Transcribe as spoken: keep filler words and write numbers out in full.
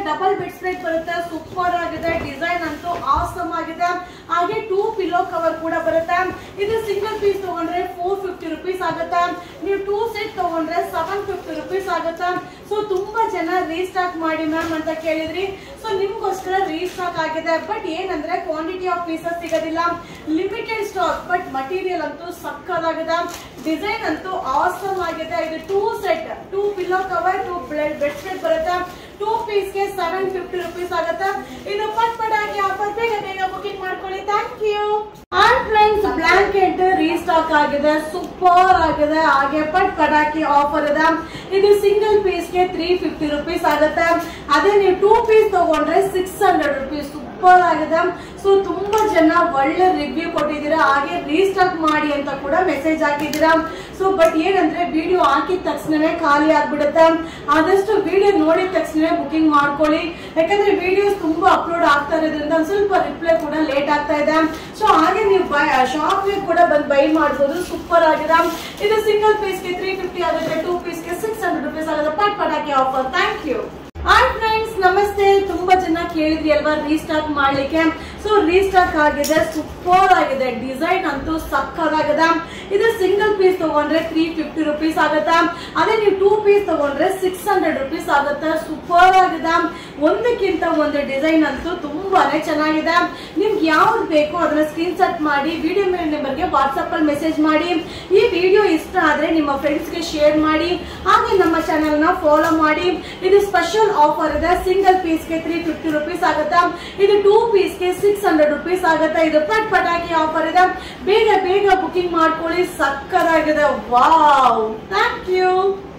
Double bed spread ಬರುತ್ತೆ, super ಆಗಿದೆ, design ಅಂತೂ ಆಸಮ್ ಆಗಿದೆ. ಹಾಗೆ ಟೂ ಪಿಲೋ ಕವರ್ ಕೂಡ ಬರುತ್ತೆ. ಇದು ಸಿಂಗಲ್ ಪೀಸ್ ತಗೊಂಡ್ರೆ ಫೋರ್ ಫಿಫ್ಟಿ ರುಪೀಸ್ ಆಗುತ್ತೆ. ನೀವು ಟೂ ಸೆಟ್ ತಗೊಂಡ್ರೆ ಸೆವೆನ್ ಫಿಫ್ಟಿ ರುಪೀಸ್ ಆಗುತ್ತೆ. ಸೊ ತುಂಬಾ ಜನ ರೀಸ್ಟಾಕ್ ಮಾಡಿ ಮ್ಯಾಮ್ ಅಂತ ಕೇಳಿದ್ರಿ. ಸೊ ನಿಮ್ಗೋಸ್ಕರ ರೀಸ್ಟಾಕ್ ಆಗಿದೆ. ಬಟ್ ಏನಂದ್ರೆ ಕ್ವಾಂಟಿಟಿ ಆಫ್ ಪೀಸಸ್ ಸಿಗೋದಿಲ್ಲ, ಲಿಮಿಟೆಡ್ ಸ್ಟಾಕ್. ಬಟ್ ಮಟೀರಿಯಲ್ ಅಂತೂ ಸಕ್ಕದಾಗಿದೆ, ಡಿಸೈನ್ ಅಂತೂ ಆಸಮ್ ಆಗಿದೆ. ಇದು two set, two pillow cover, two bed spread ಬರುತ್ತೆ. ಟೂ ಪೀಸ್ ಗೆ ಸೆವೆನ್ ಫಿಫ್ಟಿ ರುಪೀಸ್ ಆಗುತ್ತೆ. ಇದು ಪಟ್ ಪಟ್ ಆಗಿ ಆಫರ್, ಬೇಗ ಬೇಗ ಬುಕಿಂಗ್ ಮಾಡ್ಕೊಳ್ಳಿ. Thank you. ಆರ್ ಫ್ರೆಂಡ್ಸ್, ಬ್ಲಾಂಕೆಟ್ ರೀಸ್ಟಾಕ್ ಆಗಿದೆ, ಸೂಪರ್ ಆಗಿದೆ. ಹಾಗೆ ಪಟ್ ಪಟಾಕಿ ಆಫರ್ ಇದೆ. ಇದು ಸಿಂಗಲ್ ಪೀಸ್ ಗೆ ತ್ರೀ ಫಿಫ್ಟಿ ರುಪೀಸ್ ಆಗುತ್ತೆ. ಅದೇ ನೀವು ಟೂ ಪೀಸ್ ತಗೊಂಡ್ರೆ ಸಿಕ್ಸ್ ಹಂಡ್ರೆಡ್ ರುಪೀಸ್. ಸೂಪರ್ ಆಗಿದೆ. ಸೊ ತುಂಬಾ ಜನ ಒಳ್ಳೆ ರಿವ್ಯೂ ಕೊಟ್ಟಿದ್ದೀರಾ, ಹಾಗೆ ರೀಸ್ಟಾಕ್ ಮಾಡಿ ಅಂತ ಕೂಡ ಮೆಸೇಜ್ ಹಾಕಿದ್ದೀರಾ. ಸೊ ಬಟ್ ಏನಂದ್ರೆ ವಿಡಿಯೋ ಹಾಕಿದ ತಕ್ಷಣನೇ ಖಾಲಿ ಆಗ್ಬಿಡುತ್ತೆ. ಆದಷ್ಟು ವಿಡಿಯೋ ನೋಡಿದ ತಕ್ಷಣ ಬುಕಿಂಗ್ ಮಾಡ್ಕೊಳ್ಳಿ. ಯಾಕಂದ್ರೆ ವಿಡಿಯೋಸ್ ತುಂಬಾ ಅಪ್ಲೋಡ್ ಆಗ್ತಾ ಇರೋದ್ರಿಂದ ಸ್ವಲ್ಪ ರಿಪ್ಲೈ ಕೂಡ ಲೇಟ್ ಆಗ್ತಾ ಇದೆ. ಸೊ ಹಾಗೆ ನೀವು ಶಾಪ್ ಕೂಡ ಬಂದು ಬೈ ಮಾಡಬಹುದು. ಸೂಪರ್ ಆಗಿದೆ. ಇದು ಸಿಂಗಲ್ ಪೀಸ್ ಗೆ ತ್ರೀ ಫಿಫ್ಟಿ ಆಗುತ್ತೆ, ಟೂ ಪೀಸ್ ಗೆ ಸಿಕ್ಸ್ ಹಂಡ್ರೆಡ್ ರುಪೀಸ್ ಆಗುತ್ತೆ. ಪಟ್ ಪಟಾಕಿ offer. Thank you. Hi friends, ನಮಸ್ತೆ. ತುಂಬಾ ಜನ ಕೇಳಿದ್ರಿ ಅಲ್ವಾ ರೀಸ್ಟಾಕ್ ಮಾಡ್ಲಿಕ್ಕೆ. ಸೊ ರೀಸ್ಟಾಕ್ ಆಗಿದೆ, ಸೂಪರ್ ಆಗಿದೆ, ಡಿಸೈನ್ ಅಂತೂ ಸಕ್ಕದಾಗಿದೆ. ಇದು ಸಿಂಗಲ್ ಪೀಸ್ ತಗೊಂಡ್ರೆ ತ್ರೀ ಫಿಫ್ಟಿ ರುಪೀಸ್ ಆಗುತ್ತೆ. ಅದೇ ನೀವು ಟೂ ಪೀಸ್ ತಗೊಂಡ್ರೆ ಸಿಕ್ಸ್ ಹಂಡ್ರೆಡ್ ರುಪೀಸ್ ಆಗುತ್ತೆ. ಸೂಪರ್ ಆಗಿದೆ. ಒಂದಕ್ಕಿಂತ ಒಂದು ಡಿಸೈನ್ ಅಂತೂ ತುಂಬಾನೇ ಚೆನ್ನಾಗಿದೆ. ನಿಮ್ಗೆ ಯಾವ್ದು ಬೇಕೋ ಅದನ್ನ ಸ್ಕ್ರೀನ್ ಶಾಟ್ ಮಾಡಿ ವಿಡಿಯೋ ಮೇಲೆ ನಂಬರ್ಗೆ ವಾಟ್ಸ್ಆಪ್ ಅಲ್ಲಿ ಮೆಸೇಜ್ ಮಾಡಿ. ಈ ವಿಡಿಯೋ ಇಷ್ಟ ಆದ್ರೆ ನಿಮ್ಮ ಫ್ರೆಂಡ್ಸ್ ಗೆ ಶೇರ್ ಮಾಡಿ, ಹಾಗೆ ನಮ್ಮ ಚಾನೆಲ್ ನ ಫಾಲೋ ಮಾಡಿ. ಇದು ಸ್ಪೆಷಲ್ ಆಫರ್ ಇದೆ. ಸಿಂಗಲ್ ಪೀಸ್ ಗೆ ತ್ರೀ ಫಿಫ್ಟಿ ರುಪೀಸ್ ಆಗುತ್ತೆ. ಇದು ಟೂ ಪೀಸ್ ಗೆ ಸಿಕ್ಸ್ ಹಂಡ್ರೆಡ್ ರುಪೀಸ್ ಆಗುತ್ತೆ. ಇದು ಪಟ್ ಪಟಾಕಿ ಆಫರ್ ಇದೆ. ಬೇಗ ಬೇಗ ಬುಕಿಂಗ್ ಮಾಡ್ಕೊಳ್ಳಿ. ಸಕ್ಕದಾಗಿದೆ. Wow, thank you.